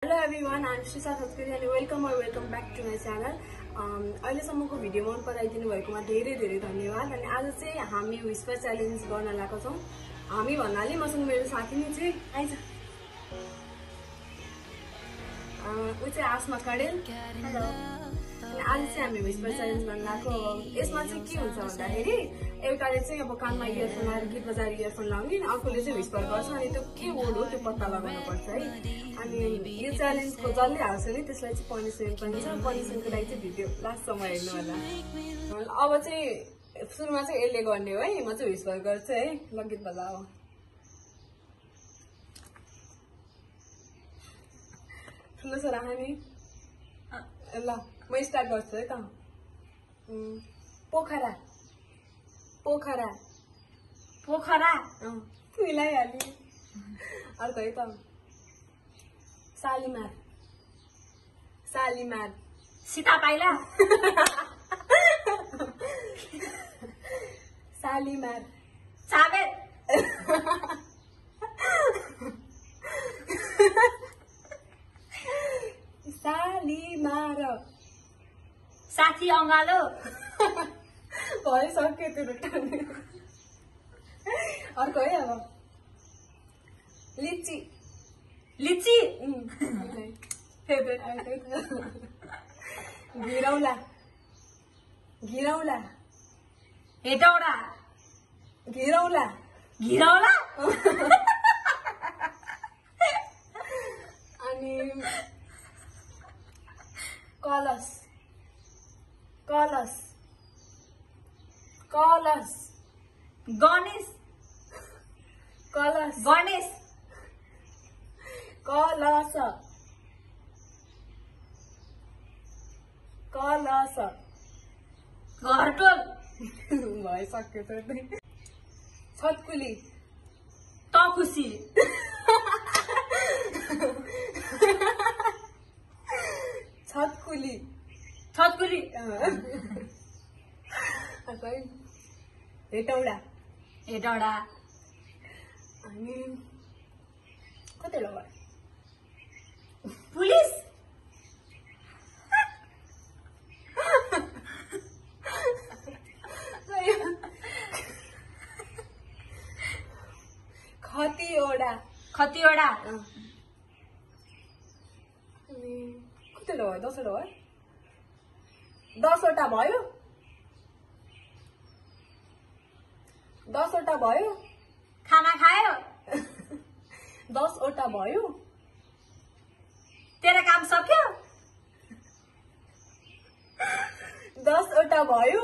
Hello everyone, I'm Shisha Satkari and welcome back to my channel. अहिलेसम्मको video मन पराइदिनु भएकोमा धेरै धेरै धन्यवाद। अनि आज चाहिँ हामी विस्पर च्यालेन्ज गर्न लागेका छौं। हामी भन्नाले मसँग मेरो साथी नि चाहिँ आइज। उ चाहिँ आस्मा कडेल। हेलो। अनि आज चाहिँ हामी विस्पर च्यालेन्ज गर्न लागेको। यसमा चाहिँ के हुन्छ भन्दाखेरि एउटाले चाहिँ अब कानमा इयरफोन लाएर गीत बजाएर इयरफोन लाउने अनि अर्कोले चाहिँ विस्पर गर्छ अनि त्यो के वर्ड हो त्यो पत्ता लगाउनु पर्छ है। अनि यो च्यालेन्जको जसले हाल्छ नि त्यसलाई चाहिँ पनिसमेन्ट पनि छ। पनिसमेन्टको लागि चाहिँ भिडियो लास्टसम्म हेर्नु होला। अब चाहिँ सुरुमा चाहिँ यसले गर्ने हो है। म चाहिँ विस्पर गर्छु है। ल गीत बजाऊ। ठुलो छोरा हामी ल म स्टार्ट गर्छु है त। पोखरा पोखरा पोखरा मिलाइहाल्यो। अर्को है त। शालीमार शालीमार सीता पाइला शालीमार चाबे शालीमार साथी अंगालो भइसक्यो त्यो टार्ने। अर्को है अब लिची लिची फेभरेट घिरौला घिरौला हेटौडा घिरौला घिरौला अनि कलश कलश कलश गणेश कलश गणेश कलश कलश घरटोल भइसक्यो त। छतकुली तखुसी छतकुली छतकुली हेटौडा हेटौडा अनि कतिवटा भयो पुलिस खतिवटा खतिवटा अनि कतिवटा भयो 10 वटा भयो 10 वटा भयो 10 वटा भयो खाना खायो 10 वटा भयो तेरो काम सक्यो 10 वटा भयो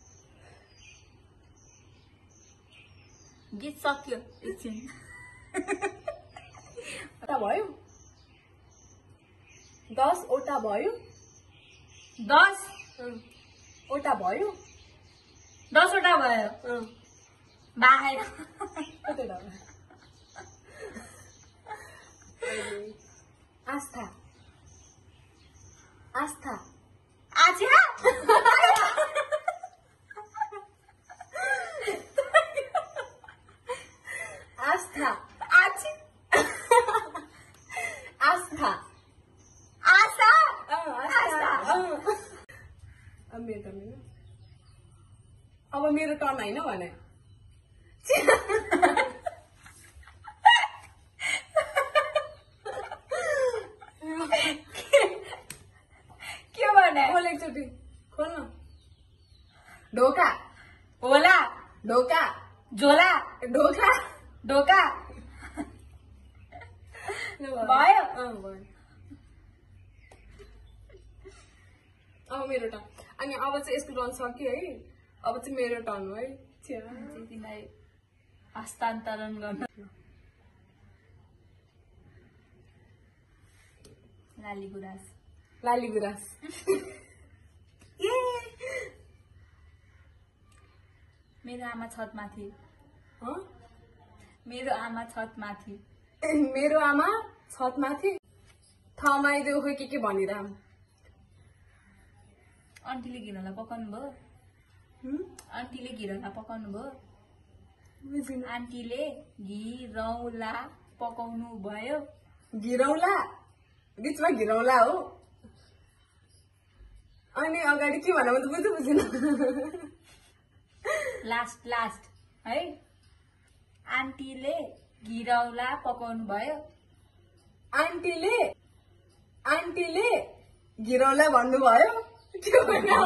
गीत सक्यो एकछिन वटा भयो 10 वटा भयो 10 वटा भयो 10 वटा भयो बाहेर कतिवटा भयो आस्था आस्था आछ्या आस्था आछि आस्था आशा आस्था अब मेरो टर्न होइन भने के भने खोल एकचोटि खोल्न ढोका होला ढोका झोला ढोका ढोका भयो भयो अब मेरो टर्न। अनि अब चाहिँ यसको टर्न सक्यो है। अब चाहिँ मेरो टर्न हो है। तिमीलाई हस्तान्तरण गर्न लाली गुराँस लाली गुराँस मेरो आमा छतमाथि मेरो आमा छतमाथि मेरो आमा छतमाथि थमाइदेऊ खोइ के भनिरहम। आन्टीले घिरौला पकाउनु भयो आन्टीले घिरौला पकाउनु भयो आन्टीले घिरौला पकाउनु भयो घिरौला बिचमा घिरौला हो अनि अगाडि के भन म त बुझेन लास्ट है आन्टीले घिरौला पकाउनु भयो आन्टीले घिरौला भन्नुभयो के भन्नु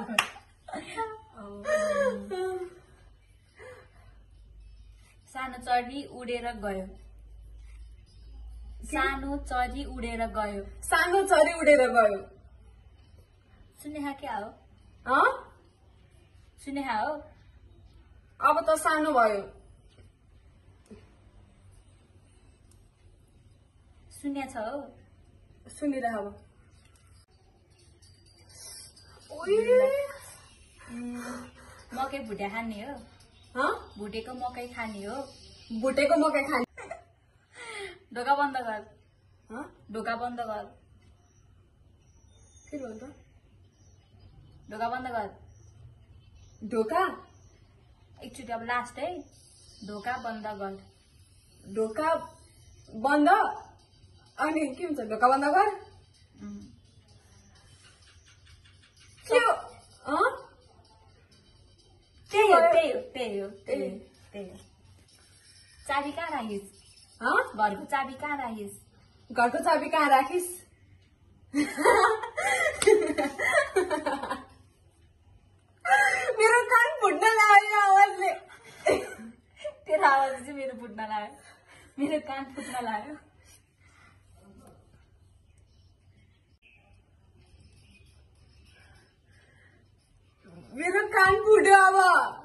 सानो चरी उडेर गयो सुनेहा क्या हो सुनेहा हो अब त सानो भयो सुन्या छ हो सुनिरह मकै भुटे खाने हो भुटेको मकै खाने हो भुटेको मकै खाने ढोका बन्द गर ढोका बन्द गर के भन्छ ढोका बन्द गर ढोका एकचोटि अब लास्ट है ढोका बन्द गर ढोका बन्द अनि के हुन्छ ढोका बन्द गर के हो त्यही हो चाबी कहाँ राखिस् घरको चाबी कहाँ राखिस् घरको चाबी कहाँ राखिस् मेरो कान फुट्न लाग्यो आवाजले तेरो आवाज चाहिँ मेरो फुट्न लाग्यो मेरो कान फुट्न लाग्यो मेरो कान फुट्यो अब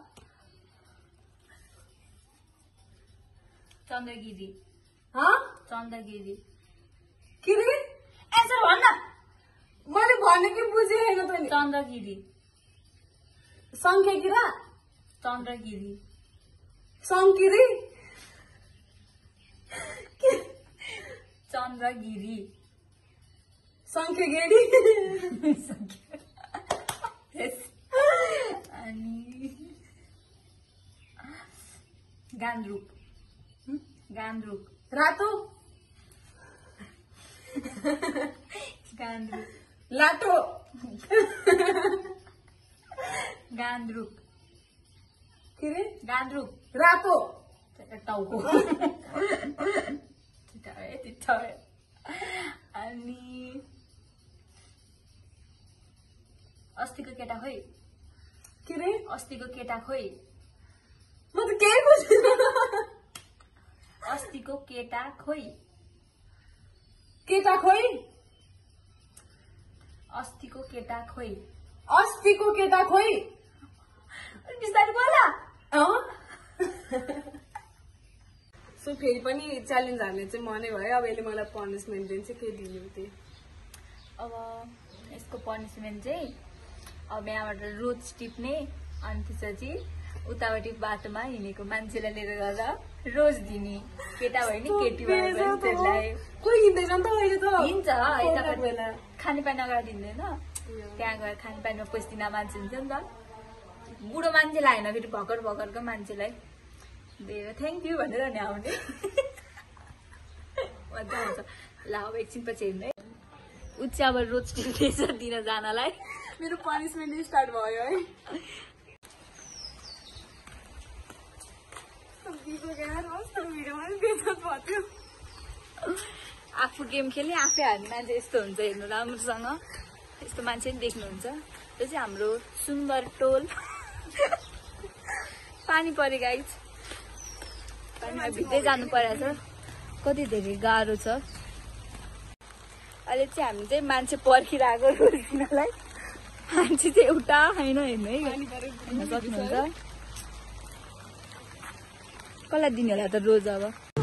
चन्द्रगिरी चन्द्रगिरी के रे एन्सर भन्न मैले भनेको बुझेन त नि चन्द्रगिरी संख्यागिरा चन्द्रगिरी संकिरी चन्द्रगिरी संख्यागेडी अनि गान्द्रुक रातो गान्द्रुक लाटो गान्द्रुक के रे गान्द्रुक रातो टाउको अनि अस्तिको केटा खोइ के रे अस्तिको केटा खोइ म त केही बुझ्दिन अस्तिको केटा खोइ केटा खोइ अस्तिको केटा खोइ अस्तिको केटा खोइ बिस्तारै बोला सो फेरि पनि च्यालेन्ज हाल्ने चाहिँ मनै भयो अब यसले मलाई पनिसमेन्ट दिन्छ के दिनु त्यही अब यसको पनिसमेन्ट चाहिँ अब यहाँबाट रोज टिप्ने अनि त्यसपछि उतापट्टि बाटोमा हिँडेको मान्छेलाई लिएर गएर रोज दिने केटा भयो नि केटी भयो त्यसलाई कोही हिँड्दैन नि त अहिले त हिँड्छ यता खानेपानी अगाडि हिँड्दैन त्यहाँ गएर खानेपानीमा पस्दिन मान्छे हुन्छ नि त बुढो मान्छेलाई होइन फेरि भर्खरको मान्छेलाई थ्याङ्क यू भनेर नि आउने मजा आउँछ ल अब एकछिन पछि हेर्नु ऊ चाहिँ अब रोज टिप्दैछ दिन जानलाई मेरो पनिसमेन्ट स्टार्ट भयो है आफू गेम खेल्ने आफै हार्ने मान्छे यस्तो हुन्छ हेर्नु राम्रोसँग यस्तो मान्छे पनि देख्नुहुन्छ यो चाहिँ हाम्रो सुन्दर टोल पानी परे गाइस पानीमा भित्रै जानु परेछ कति धेरै गाह्रो छ अहिले चाहिँ हामी चाहिँ मान्छे पर्खिरहेको रोज दिनलाई मान्छे चाहिँ एउटा होइन हेर्नु है सक्नुहुन्छ कसलाई दिने होला त रोज अब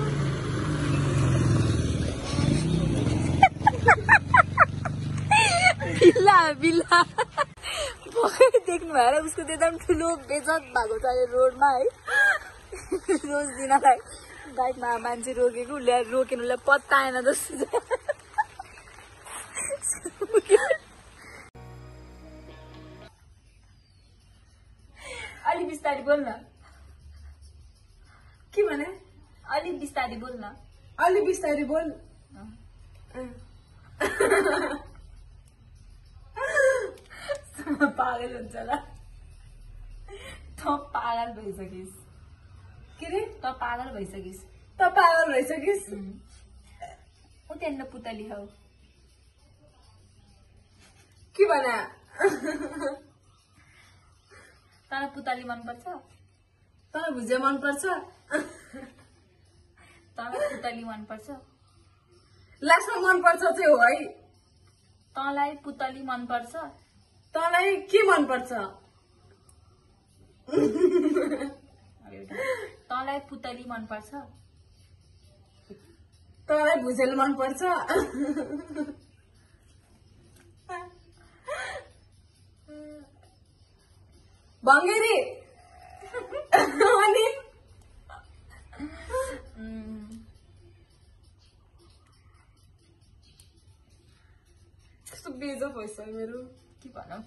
बिल्ला देख्नु भएर उसको त्यो एकदम ठुलो बेजत भएको छ अहिले रोडमा है रोज दिनलाई बाइकमा मान्छे रोकेको उसले रोकेन उसलाई पत्ता आएन जस्तो अलि बिस्तारै बोल्न के भने अलि बिस्तारै बोल्न अलि बिस्तारै बोल पागल हुन्छ ल त पागल भइसकिस् के रे त पागल भइसकिस् त पागल भइसकिस् ऊ त्यहाँनिर पुतली हौ के भना तँलाई पुतली मनपर्छ तँलाई भुजिया मनपर्छ तँलाई पुतली मनपर्छ लास्टमा मनपर्छ चाहिँ हो है तँलाई पुतली मनपर्छ तँलाई के मनपर्छ तँलाई पुतली मनपर्छ तँलाई भुजेल मनपर्छ भङ्गेरी अनि कस्तो बेजो भइसक्यो मेरो के भनौँ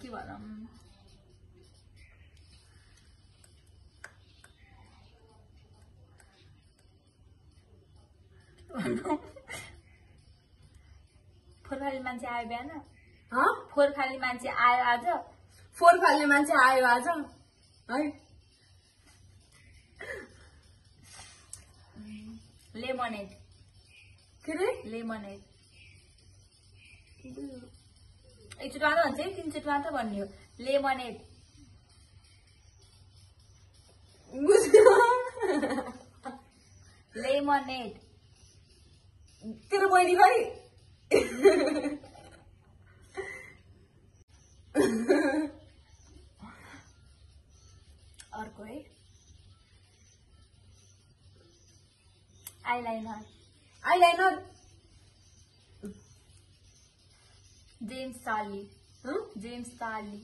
फोहोर खाली मान्छे आयो बिहान फोहोर खाली मान्छे आयो आज फोहोर फाल्ने मान्छे आयो आज है लेमनेड के रे लेमनेड एकचोटि मात्र भन्छ है तीनचोटि मात्र भन्ने हो लेमनेड लेमनेड तेरो बहिनी खै अर्को है eyeliner eyeliner James Charlie James Charlie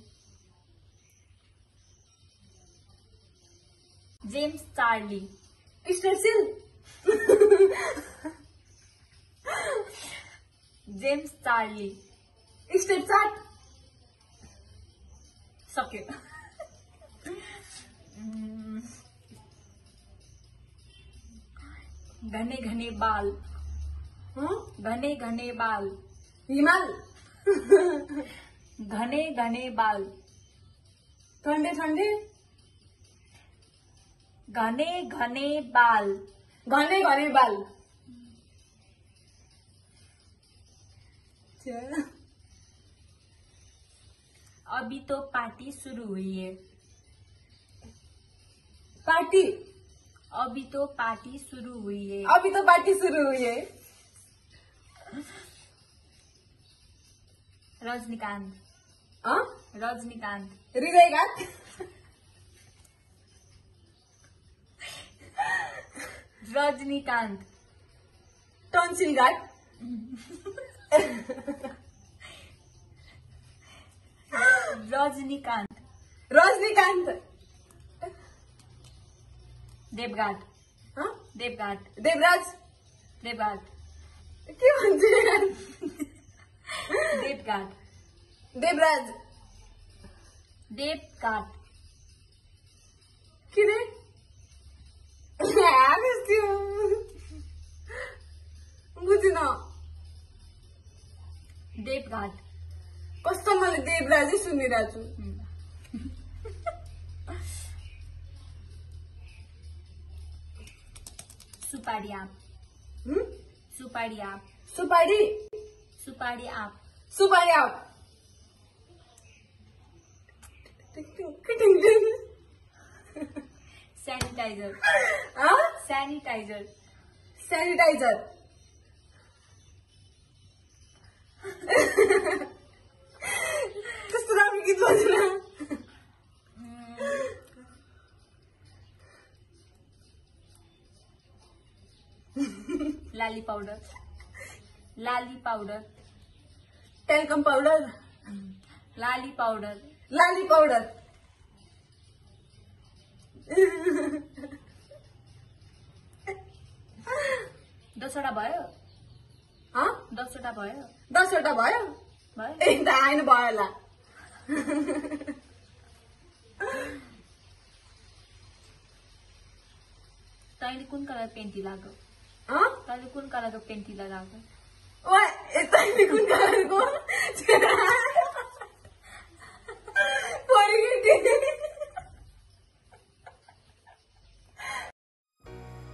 James Charlie स्टेसिल जेम्स चार्ली स्टेप चाट सक्यो घने घने बाल घने घने बाल हिमाल घने घने बाल ठन्डे ठन्डे घने घने बाल घने घने बाल अभी तो पार्टी शुरू हुई है पार्टी अभी तो पार्टी शुरू हुई है अभी तो पार्टी शुरू हुई है रजनीकांत रजनीकांत हृदयघात रजनीकांत टॉन्सिल घाट रजनीकांत रजनीकांत देवघाट देवघाट देवराज देवघाट के भन्छ देवघाट देवराज देवघाट के रे बुझिन देवघाट कस्तो मैले देवराजै सुनिरहेको छु सुपारी आप सुपारी आप सुपारी सुपारी आप सुपारी आप सैनिटाइजर सैनिटाइजर सैनिटाइजर कस्तो राम्रो गीत भन्छ लाली पाउडर लाली पाउडर टेल्कम पाउडर लाली पाउडर लाली पाउडर दसवटा भयो 10वटा भयो 10वटा भयो भयो एक त आएन भयो होला तैँले कुन कलर पेन्टी लाग्यो तैँले कुन कलरको पेन्टी लगाएको तैँले कुन कलर